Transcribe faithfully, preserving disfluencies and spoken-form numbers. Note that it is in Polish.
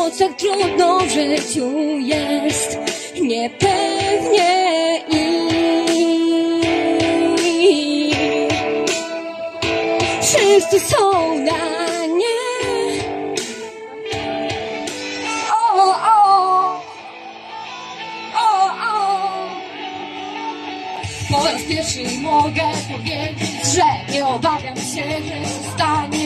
Choć tak trudno w życiu jest, niepewnie i wszyscy są na nie. O, o, o, o. Po raz pierwszy mogę powiedzieć, że nie obawiam się, że się stanie